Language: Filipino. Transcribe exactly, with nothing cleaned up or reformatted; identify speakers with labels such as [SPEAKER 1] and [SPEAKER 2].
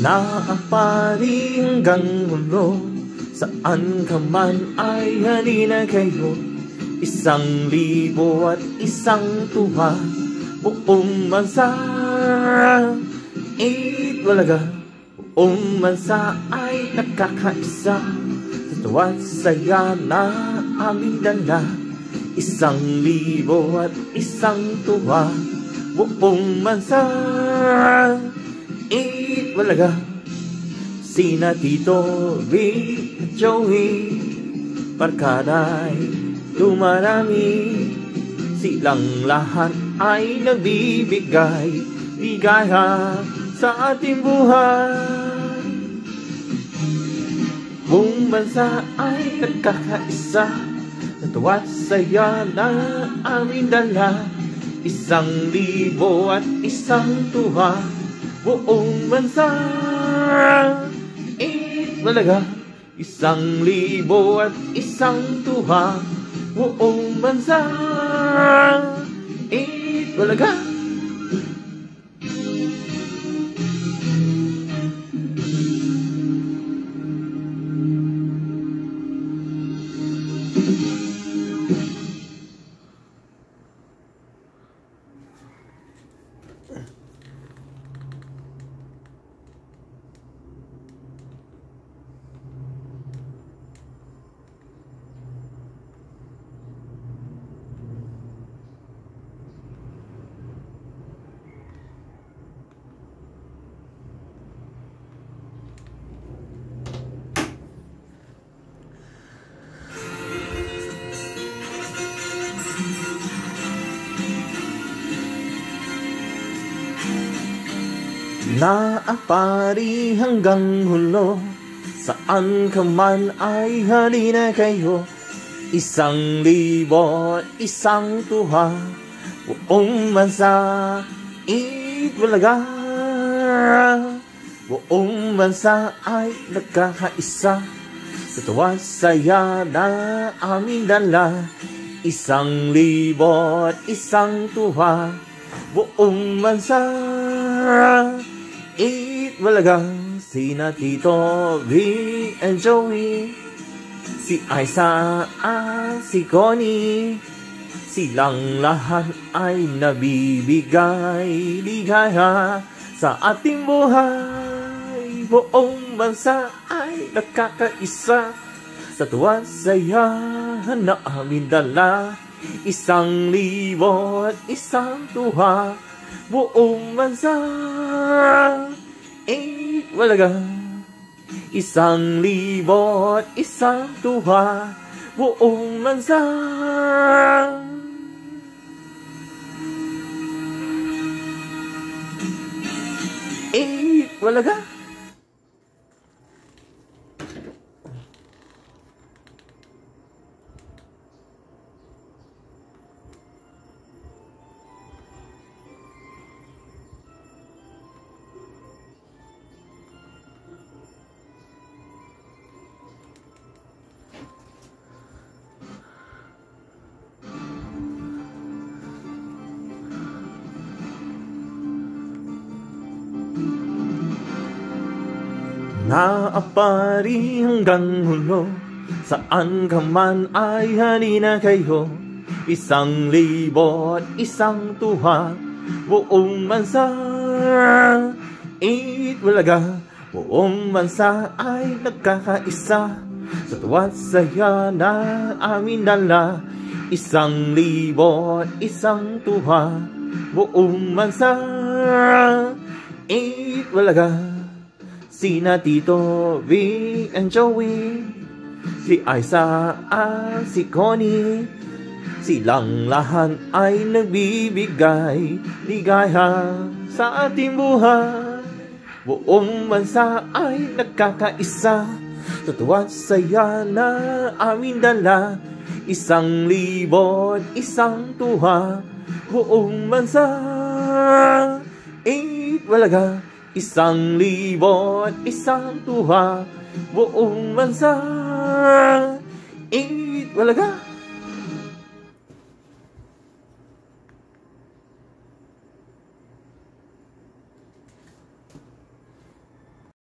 [SPEAKER 1] Naapari hanggang ulo, saan ka man ay halina kayo. Isang libo at isang tuwa, buong bansa itwalaga. Buong bansa ay nakakaisa, sa tuwa't saya na aming dala. Isang libo at isang tuwa, buong bansa itwalaga. Sina Tito, Vic at Joey, barkaday dumarami. Silang lahat ay nagbibigay ligaya sa ating buhay. Buong bansa ay nagkakaisa, sa tuwa't saya na aming dala. Isang libo at isang tuwa, buong bansa itwalaga. Isang libo at isang tuwa, buong bansa itwalaga. Naapari hanggang hulo, saan ka man ay halina kayo. Isang libo, isang tuwa, buong bansa itwalaga. Buong bansa ay nagkakaisa, sa tuwa't saya na aming dala. Isang libo at isang tuwa, buong bansa itwalaga. Sina Tito, Vic and Joey, si Aiza at si Connie, silang lahat ay nabibigay ligaya sa ating buhay. Buong bansa ay nakakaisa, sa tuwa't saya na aming dala. Isang libo at isang tuwa, buong bansa itwalaga. Isang libo at isang tuwa, buong bansa itwalaga. Naapari hanggang hulo, saan ka man ay halina kayo. Isang libo at isang tuwa, buong bansa itwalaga. Buong bansa ay nagkakaisa, sa tuwa't saya na aming dala. Isang libo at isang tuwa, buong bansa itwalaga. Sina Tito, Vic and Joey, si Aiza at si Connie, silang lahat ay nagbibigay ligaya sa ating buhay. Buong bansa ay nagkakaisa, sa tuwa't saya na aming dala. Isang libo at isang tuwa, buong bansa itwalaga. Isang libo at isang tuwa, buong bansa itwalaga.